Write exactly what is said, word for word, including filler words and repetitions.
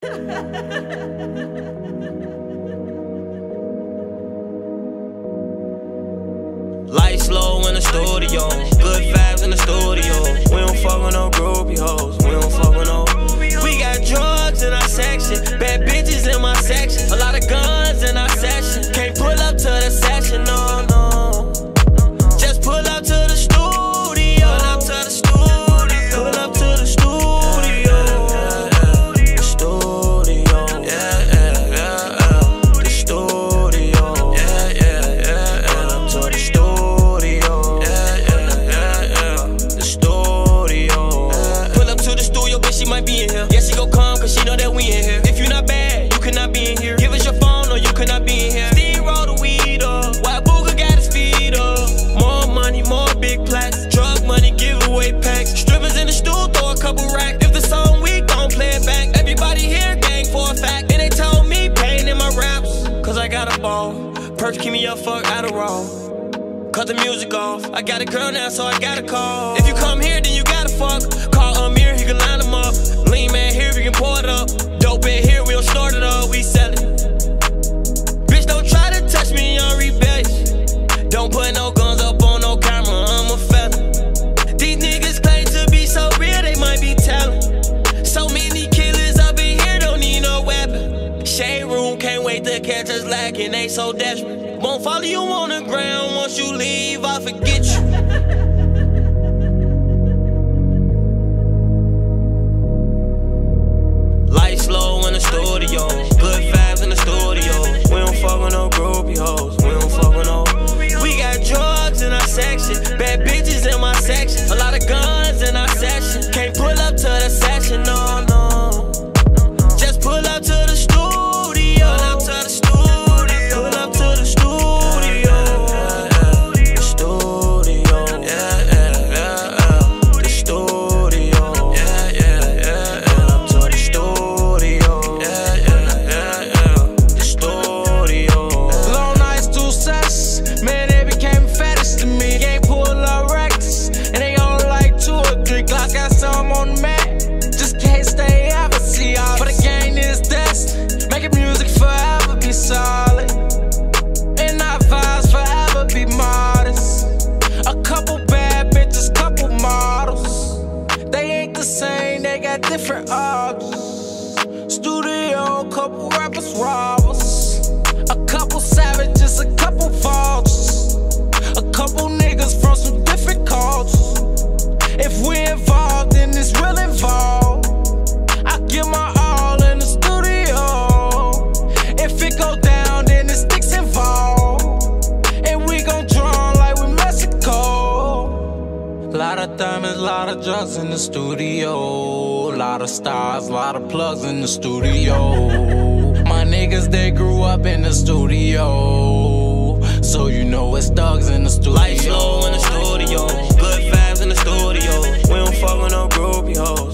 Lights low in the studio, good vibes in the studio. We don't fuck with no groupie hoes, we don't fuck with no. We got drugs in our section, bad bitches in my section, a lot of guns in our section. Can't pull up to the section, no, no. Just pull up to the studio, pull up to the studio, pull up to the studio, the studio, yeah, yeah, yeah, yeah. The studio, yeah, yeah, yeah, yeah. Pull up to the studio, yeah, yeah, yeah, yeah. The studio, pull up to the studio, bitch, she might be in here. Yeah, she gon' come cause she know that we in here. If you not bad, you cannot be in here. Give us your phone or you cannot be in here. Steve roll the weed up, while Booga got his feet up. More money, more big plaques, drug money, giveaway packs. Strippers in the stool, throw a couple racks. If the song weak, don't play it back. Everybody here gang for a fact. And they told me pain in my raps, cause I got a ball. Perks keep me up, fuck Adderall. Cut the music off, I got a girl now, so I got a call. If you come here, then you gotta fuck. Call Amir, he can line them up. Lean man here, we can pour it up. Dope in here, we don't snort it up, we sell it. Bitch, don't try to touch me on rebellion. Don't put no guns up on no camera, I'm a felon. These niggas claim to be so real, they might be telling. So many killers up in here, don't need no weapon. Shade room, can't wait to catch us lacking, they so desperate. Won't follow you on the ground, once you leave, I'll forget you. Lights low in the studio, good vibes in the studio. We don't fuck with no groupie hoes, we don't fuck with no. We got drugs in our section, bad bitches in my section, a lot of guns in our section. Can't pull up to the section, no, no. Just pull up to the studio, pull up to the studio, pull up to the studio. Solid, and our vibes forever be modest. A couple bad bitches, couple models. They ain't the same, they got different objects. Studio, couple rappers, robbers. A couple savages, a couple vultures. A couple niggas from some different cultures. If we involved, then it's real involved. I give my all in the studio. If it go down, then the sticks involved. And we gon' draw like we Mexico. Lot of diamonds, lot of drugs in the studio. Lot of stars, lot of plugs in the studio. My niggas, they grew up in the studio. So you know it's thugs in the studio. Lights low in the studio, good vibes in the studio. We don't fuck with no groupie hoes.